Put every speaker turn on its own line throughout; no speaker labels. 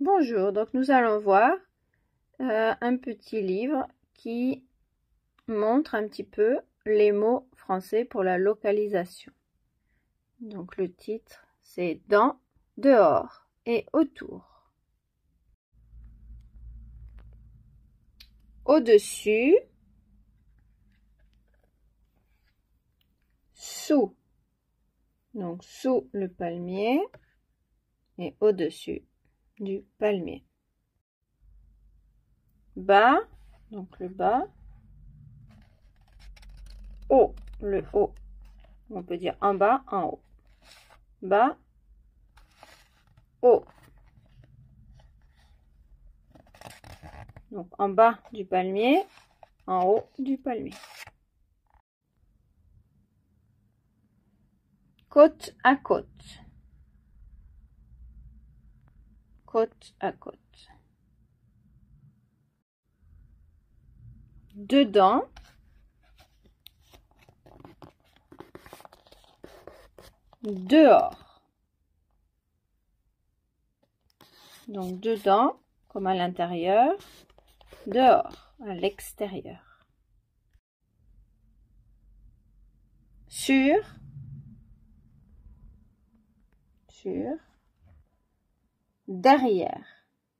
Bonjour, donc nous allons voir un petit livre qui montre un petit peu les mots français pour la localisation. Donc le titre c'est dans, dehors et autour. Au-dessus, sous, donc sous le palmier et au-dessus du palmier. Bas, donc le bas. Haut, le haut. On peut dire en bas, en haut. Bas, haut. Donc en bas du palmier, en haut du palmier. Côte à côte. Côte à côte. Dedans. Dehors. Donc dedans, comme à l'intérieur. Dehors, à l'extérieur. Sur. Derrière.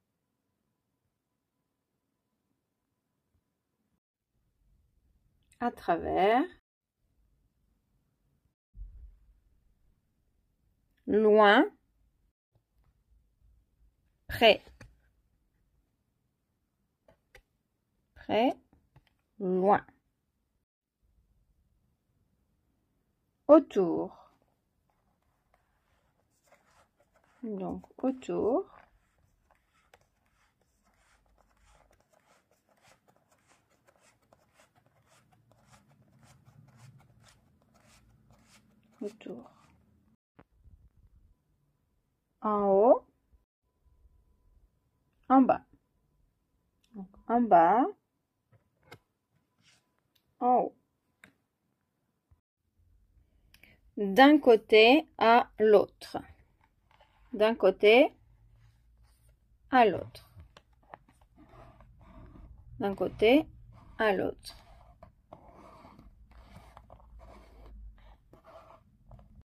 À travers. Loin. Près. Près. Loin. Autour. Donc autour. Autour. En haut. En bas. Donc en bas. En haut. D'un côté à l'autre. D'un côté à l'autre. D'un côté à l'autre.